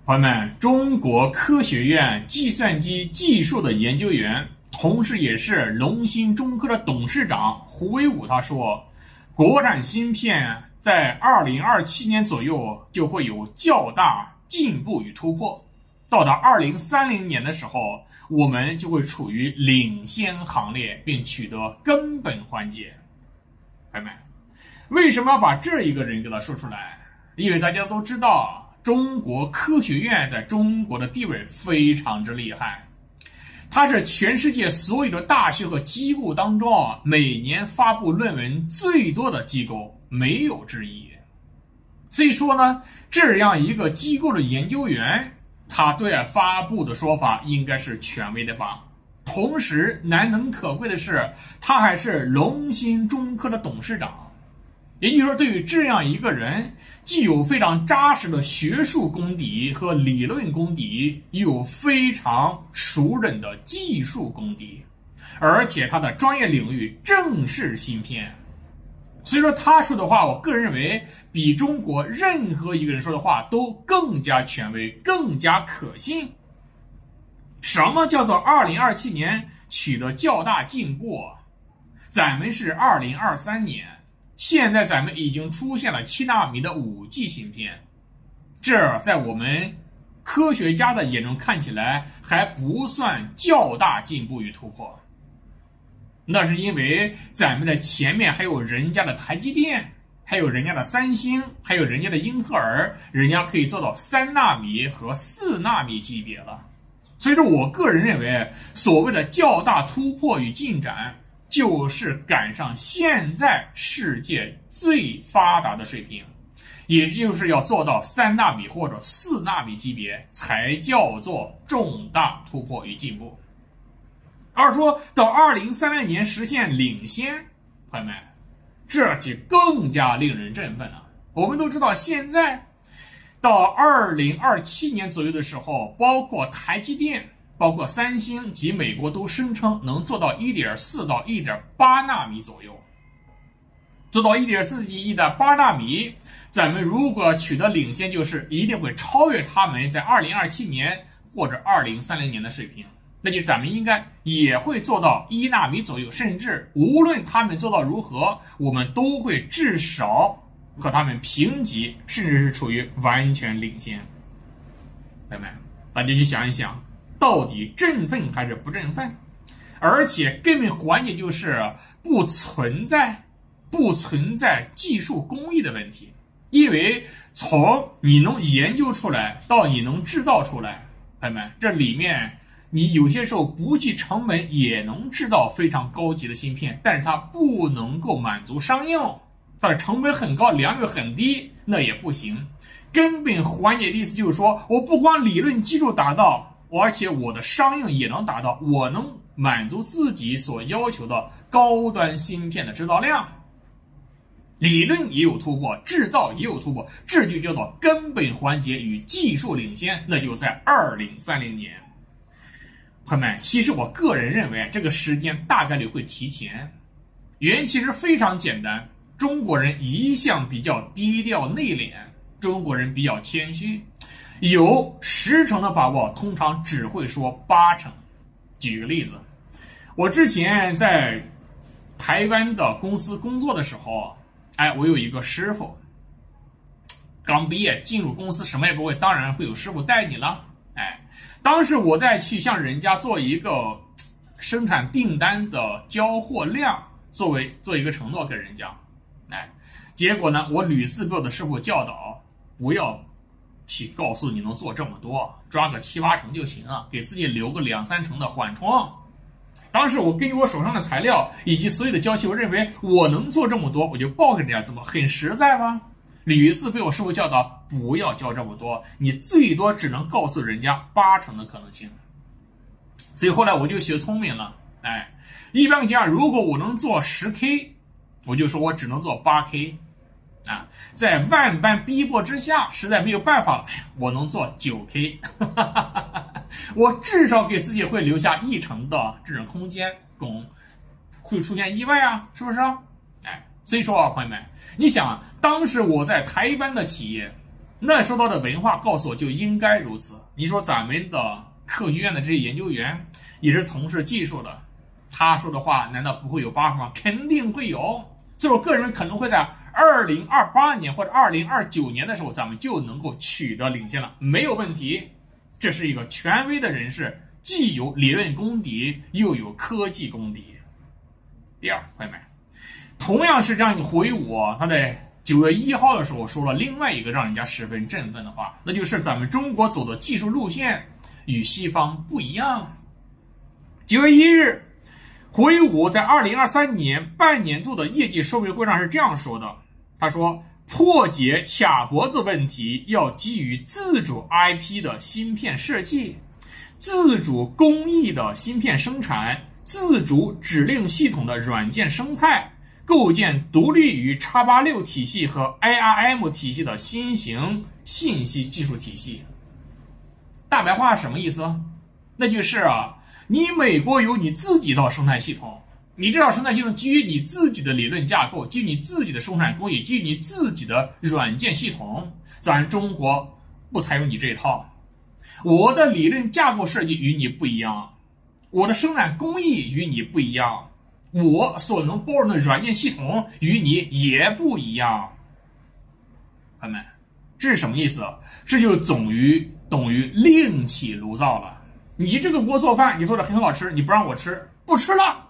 朋友们，中国科学院计算机技术的研究员，同时也是龙芯中科的董事长胡伟武他说，国产芯片在2027年左右就会有较大进步与突破，到达2030年的时候，我们就会处于领先行列，并取得根本缓解。朋友们，为什么要把这一个人给他说出来？因为大家都知道，中国科学院在中国的地位非常之厉害，它是全世界所有的大学和机构当中每年发布论文最多的机构，没有之一。所以说呢，这样一个机构的研究员，他对外发布的说法应该是权威的吧。同时难能可贵的是，他还是龙芯中科的董事长。也就是说，对于这样一个人，既有非常扎实的学术功底和理论功底，又有非常熟稔的技术功底，而且他的专业领域正是芯片。所以说他说的话，我个人认为比中国任何一个人说的话都更加权威，更加可信。什么叫做2027年取得较大进步？咱们是2023年，现在咱们已经出现了7纳米的5G 芯片，这在我们科学家的眼中看起来还不算较大进步与突破。那是因为咱们的前面还有人家的台积电，还有人家的三星，还有人家的英特尔，人家可以做到3纳米和4纳米级别了。所以说我个人认为，所谓的较大突破与进展，就是赶上现在世界最发达的水平，也就是要做到3纳米或者4纳米级别，才叫做重大突破与进步。而说到2030年实现领先，朋友们，这就更加令人振奋了。我们都知道，现在到2027年左右的时候，包括台积电，包括三星及美国都声称能做到 1.4 到 1.8 纳米左右。做到 1.4 及 1.8 纳米，咱们如果取得领先，就是一定会超越他们在2027年或者2030年的水平。那就咱们应该也会做到1纳米左右，甚至无论他们做到如何，我们都会至少和他们平级，甚至是处于完全领先。朋友们，大家去想一想，到底振奋还是不振奋？而且根本环节就是不存在技术工艺的问题，因为从你能研究出来到你能制造出来，朋友们，这里面你有些时候不计成本也能制造非常高级的芯片，但是它不能够满足商用，它的成本很高，良率很低，那也不行。根本环节的意思就是说，我不光理论基础达到，而且我的商用也能达到，我能满足自己所要求的高端芯片的制造量。理论也有突破，制造也有突破，这就叫做根本环节与技术领先，那就在2030年。朋友们，其实我个人认为这个时间大概率会提前，原因其实非常简单，中国人一向比较低调内敛，中国人比较谦虚，有10成的把握，通常只会说8成。举个例子，我之前在台湾的公司工作的时候，我有一个师傅，刚毕业进入公司什么也不会，当然会有师傅带你了。当时我在去向人家做一个生产订单的交货量，做一个承诺给人家，结果呢，我屡次被我的师傅教导，不要去告诉你能做这么多，抓个7、8成就行了，给自己留个2、3成的缓冲。当时我根据我手上的材料以及所有的交期，我认为我能做这么多，我就报给人家，怎么很实在吗？屡次被我师傅教导不要交这么多，你最多只能告诉人家8成的可能性。所以后来我就学聪明了，一般讲，如果我能做10K， 我就说我只能做8K，在万般逼迫之下，实在没有办法了，我能做9K， 我至少给自己会留下1成的这种空间，会出现意外啊，是不是？所以说啊，朋友们，你想，当时我在台湾的企业， 那时候的文化告诉我就应该如此。你说咱们的科学院的这些研究员也是从事技术的，他说的话难道不会有 bug 吗？肯定会有。所以我个人可能会在2028年或者2029年的时候，咱们就能够取得领先了，没有问题。这是一个权威的人士，既有理论功底，又有科技功底。第二，朋友们，同样是这样一个回我，他在9月1号的时候说了另外一个让人家十分振奋的话，那就是咱们中国走的技术路线与西方不一样。9月1日，胡一武在2023年半年度的业绩说明会上是这样说的，他说，破解卡脖子问题要基于自主 IP 的芯片设计、自主工艺的芯片生产、自主指令系统的软件生态，构建独立于 X86 体系和 ARM 体系的新型信息技术体系。大白话什么意思？那就是你美国有你自己一套生态系统，你这套生态系统基于你自己的理论架构，基于你自己的生产工艺，基于你自己的软件系统，咱中国不采用你这一套。我的理论架构设计与你不一样，我的生产工艺与你不一样，我所能包容的软件系统与你也不一样。朋友们，这是什么意思？这就等于另起炉灶了。你这个锅做饭，你做的很好吃，你不让我吃，不吃了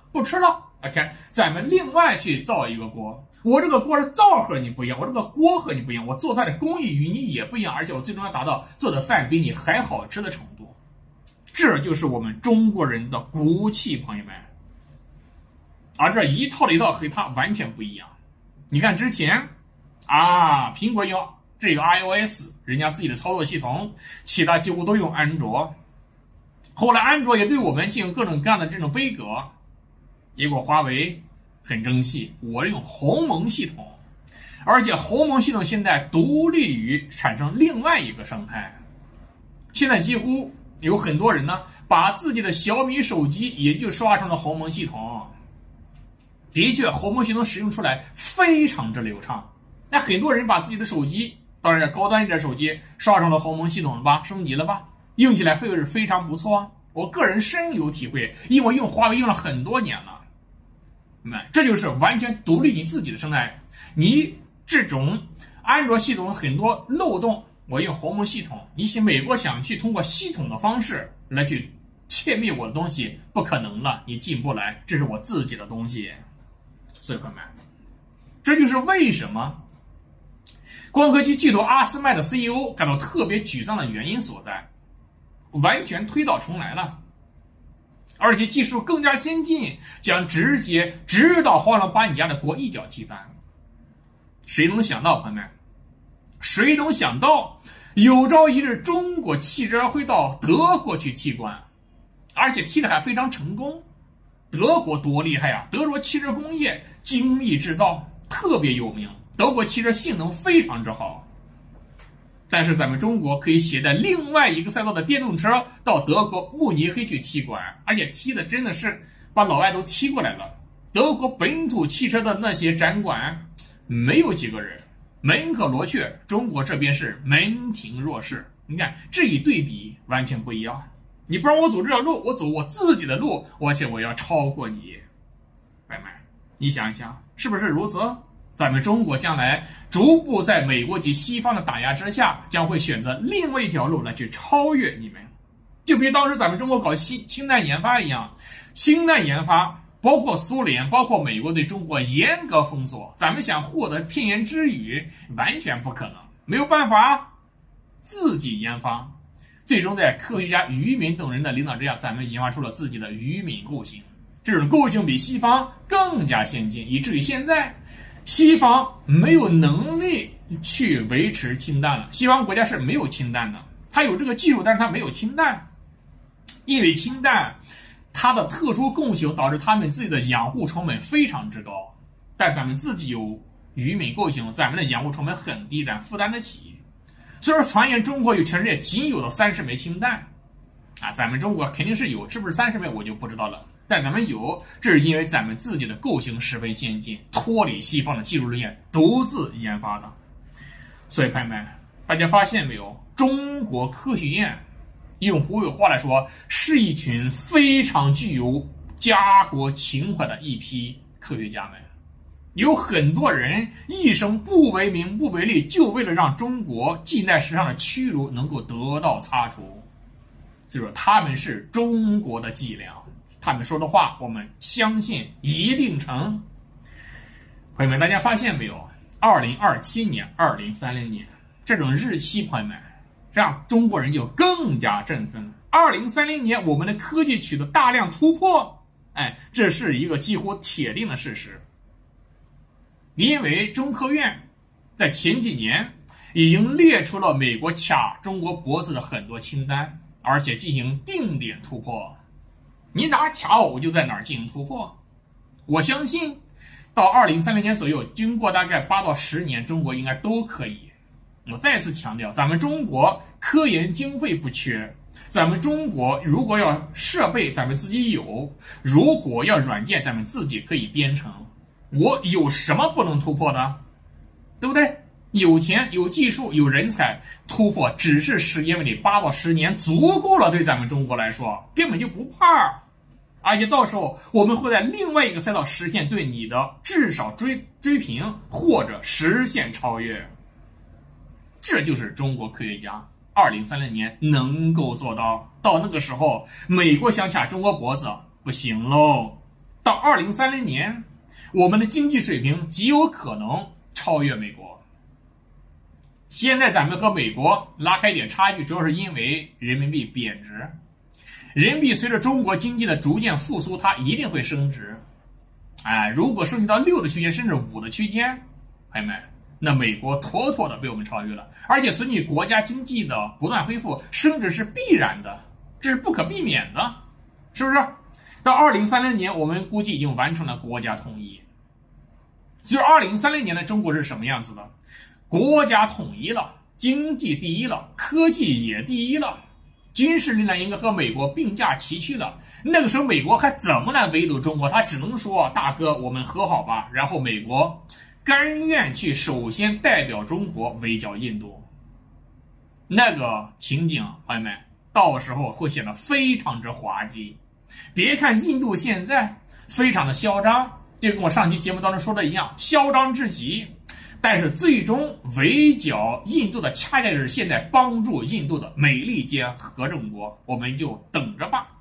OK， 咱们另外去造一个锅，我这个锅是灶和你不一样，我这个锅和你不一样，我做菜的工艺与你也不一样，而且我最终要达到做的饭比你还好吃的程度。这就是我们中国人的骨气，朋友们。而这一套的一套和它完全不一样。你看之前苹果用这个 iOS 人家自己的操作系统，其他几乎都用安卓，后来安卓也对我们进行各种各样的这种杯葛，结果华为很争气，我用鸿蒙系统，而且鸿蒙系统现在独立于产生另外一个生态。现在几乎有很多人呢，把自己的小米手机也就刷成了鸿蒙系统。的确，鸿蒙系统使用出来非常之流畅。那很多人把自己的手机，当然高端一点手机刷成了鸿蒙系统了吧，升级了吧，用起来会是非常不错。我个人深有体会，因为我用华为用了很多年了。这就是完全独立你自己的生态。你这种安卓系统很多漏洞，我用鸿蒙系统，美国想去通过系统的方式来去窃灭我的东西，不可能了，你进不来，这是我自己的东西。所以朋友们，这就是为什么光刻机巨头阿斯麦的 CEO 感到特别沮丧的原因所在，完全推倒重来了，而且技术更加先进，将直接指导化了把你家的锅一脚踢翻。谁能想到，朋友们，谁能想到有朝一日中国汽车会到德国去踢馆，而且踢得还非常成功。德国多厉害呀！德国汽车工业精密制造特别有名，德国汽车性能非常之好。但是咱们中国可以携带另外一个赛道的电动车到德国慕尼黑去踢馆，而且踢的真的是把老外都踢过来了。德国本土汽车的那些展馆没有几个人，门可罗雀，中国这边是门庭若市。你看这一对比完全不一样。你不让我走这条路，我走我自己的路，而且我要超过你。朋友们，你想一想，是不是如此？咱们中国将来逐步在美国及西方的打压之下，将会选择另外一条路来去超越你们。就比如当时咱们中国搞氢弹研发一样，氢弹研发包括苏联包括美国对中国严格封锁，咱们想获得片言之语完全不可能，没有办法自己研发。最终在科学家于敏等人的领导之下，咱们研发出了自己的于敏构型。这种构型比西方更加先进，以至于现在西方没有能力去维持氢弹了。西方国家是没有氢弹的，它有这个技术，但是它没有氢弹，因为氢弹它的特殊构型导致他们自己的养护成本非常之高。但咱们自己有于敏构型，咱们的养护成本很低，咱负担得起。所以说传言中国有全世界仅有的30枚氢弹咱们中国肯定是有，是不是30枚我就不知道了，但咱们有，这是因为咱们自己的构型十分先进，脱离西方的技术路线，独自研发的。所以朋友们， 大家发现没有？中国科学院用胡伟话来说，是一群非常具有家国情怀的一批科学家们。有很多人一生不为名不为利，就为了让中国近代史上的屈辱能够得到擦除。所以说他们是中国的脊梁，他们说的话我们相信一定成。朋友们，大家发现没有？2027年、2030年这种日期，朋友们让中国人就更加振奋了。2030年我们的科技取得大量突破，这是一个几乎铁定的事实。因为中科院在前几年已经列出了美国卡中国脖子的很多清单，而且进行定点突破。你哪卡我就在哪儿进行突破。我相信到2030年左右，经过大概8到10年，中国应该都可以。我再次强调，咱们中国科研经费不缺，咱们中国如果要设备咱们自己有，如果要软件咱们自己可以编程。我有什么不能突破的？对不对？有钱有技术有人才，突破只是时间问题，8到10年足够了，对咱们中国来说根本就不怕。而且到时候我们会在另外一个赛道实现对你的至少追平或者实现超越。这就是中国科学家2030年能够做到。到那个时候美国想卡中国脖子不行喽。到2030年我们的经济水平极有可能超越美国。现在咱们和美国拉开一点差距，主要是因为人民币贬值。人民币随着中国经济的逐渐复苏，它一定会升值。如果升级到6的区间甚至5的区间，朋友们，那美国妥妥的被我们超越了。而且随着国家经济的不断恢复，升值是必然的，这是不可避免的，是不是？到2030年我们估计已经完成了国家统一。就是2030年的中国是什么样子的？国家统一了，经济第一了，科技也第一了，军事力量应该和美国并驾齐驱了。那个时候美国还怎么来围堵中国？他只能说大哥我们和好吧。然后美国甘愿去首先代表中国围剿印度。那个情景朋友们到时候会显得非常之滑稽。别看印度现在非常的嚣张，就跟我上期节目当中说的一样，嚣张至极，但是最终围剿印度的恰恰是现在帮助印度的美利坚合众国，我们就等着吧。